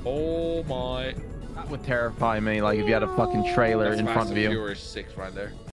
Oh my. That would terrify me. Like if you had a fucking trailer in front of you. Fast and Furious 6 right there.